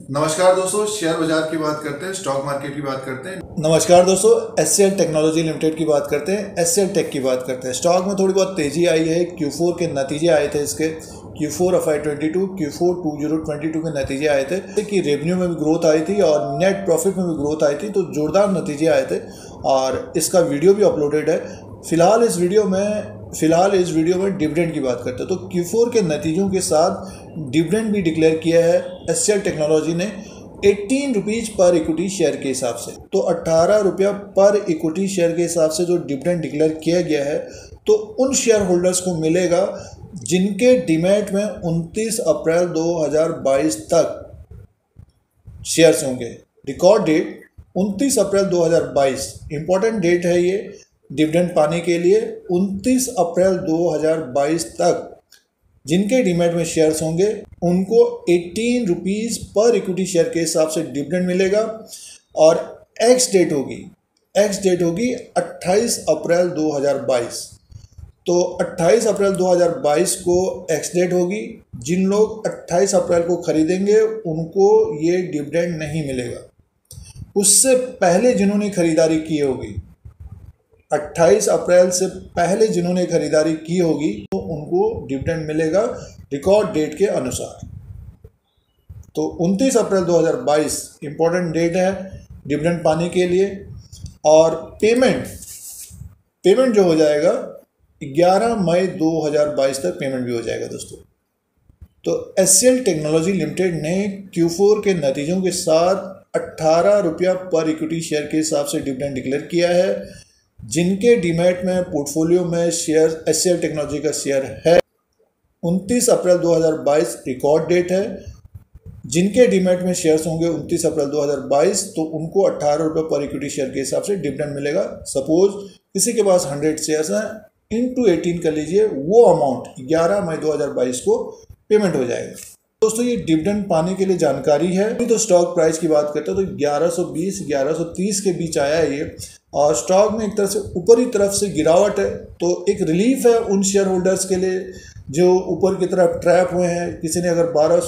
नमस्कार दोस्तों, शेयर बाजार की बात करते हैं, स्टॉक मार्केट की बात करते हैं। नमस्कार दोस्तों, एचसीएल टेक्नोलॉजी लिमिटेड की बात करते हैं, एचसीएल टेक की बात करते हैं। स्टॉक में थोड़ी बहुत तेजी आई है। Q4 के नतीजे आए थे इसके, Q4 FY22, Q4 2022 के नतीजे आए थे कि रेवेन्यू में भी ग्रोथ आई थी और नेट प्रॉफिट में भी ग्रोथ आई थी, तो जोरदार नतीजे आए थे और इसका वीडियो भी अपलोडेड है। फिलहाल इस वीडियो में डिविडेंड की बात करते हैं। तो Q4 के नतीजों के साथ डिविडेंड भी डिक्लेयर किया है एचसीएल टेक्नोलॉजी ने 18 रुपीज़ पर इक्विटी शेयर के हिसाब से। तो 18 रुपया पर इक्विटी शेयर के हिसाब से जो डिविडेंड डिक्लेयर किया गया है, तो उन शेयर होल्डर्स को मिलेगा जिनके डीमैट में 29 अप्रैल 2022 तक शेयर्स होंगे। Record date 29 April 2022 important date है ये डिविडेंड पाने के लिए। 29 अप्रैल 2022 तक जिनके डीमैट में शेयर्स होंगे उनको 18 रुपीज़ पर इक्विटी शेयर के हिसाब से डिविडेंड मिलेगा और एक्स डेट होगी 28 अप्रैल 2022। तो 28 अप्रैल 2022 को एक्स डेट होगी। जिन लोग 28 अप्रैल को खरीदेंगे उनको ये डिविडेंड नहीं मिलेगा। उससे पहले जिन्होंने खरीदारी की होगी, 28 अप्रैल से पहले जिन्होंने खरीदारी की होगी, तो उनको डिविडेंड मिलेगा रिकॉर्ड डेट के अनुसार। तो 29 अप्रैल 2022 इंपॉर्टेंट डेट है डिविडेंड पाने के लिए। और पेमेंट जो हो जाएगा 11 मई 2022 तक पेमेंट भी हो जाएगा दोस्तों। तो एचसीएल टेक्नोलॉजी लिमिटेड ने Q4 के नतीजों के साथ 18 रुपया पर इक्विटी शेयर के हिसाब से डिविडेंड डिक्लेयर किया है। जिनके डीमैट में पोर्टफोलियो में शेयर एचसीएल टेक्नोलॉजी का शेयर है, 29 अप्रैल 2022 रिकॉर्ड डेट है। जिनके डीमैट में शेयर्स होंगे 29 अप्रैल 2022, तो उनको 18 रुपये पर इक्विटी शेयर के हिसाब से डिविडेंड मिलेगा। सपोज किसी के पास 100 शेयर्स हैं, इंटू 18 कर लीजिए, वो अमाउंट 11 मई 2022 को पेमेंट हो जाएगा। दोस्तों ये डिविडेंड पाने के लिए जानकारी है। अभी तो स्टॉक प्राइस की बात करते हैं तो 1120-1130 के बीच आया है ये, और स्टॉक में एक तरह से ऊपरी तरफ से गिरावट है। तो एक रिलीफ है उन शेयर होल्डर्स के लिए जो ऊपर की तरफ ट्रैप हुए हैं। किसी ने अगर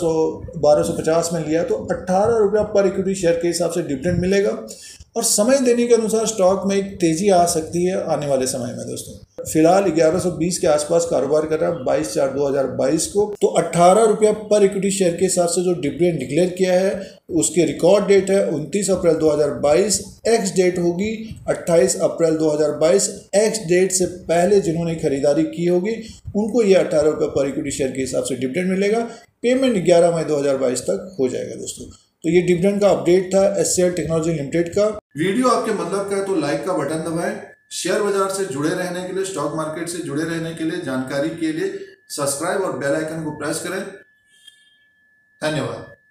1250 में लिया तो 18 रुपया पर इक्विटी शेयर के हिसाब से डिविडेंड मिलेगा। और समय देने के अनुसार स्टॉक में एक तेजी आ सकती है आने वाले समय में दोस्तों। फिलहाल 1120 के आसपास कारोबार कर रहा है 22/4/2022 को। तो 18 रुपया पर इक्विटी शेयर के हिसाब से जो डिविडेंड डिक्लेयर किया है, उसकी रिकॉर्ड डेट है 29 अप्रैल 2022। एक्स डेट होगी 28 अप्रैल 2022। एक्स डेट से पहले जिन्होंने खरीदारी की होगी उनको ये 18 रुपये पर इक्विटी शेयर के हिसाब से डिविडेंड मिलेगा। पेमेंट 11 मई 2022 तक हो जाएगा दोस्तों। तो ये डिविडेंड का अपडेट था एचसीएल टेक्नोलॉजी लिमिटेड का। वीडियो आपके मतलब का है तो लाइक का बटन दबाएं। शेयर बाजार से जुड़े रहने के लिए, स्टॉक मार्केट से जुड़े रहने के लिए, जानकारी के लिए सब्सक्राइब और बेल आइकन को प्रेस करें। धन्यवाद।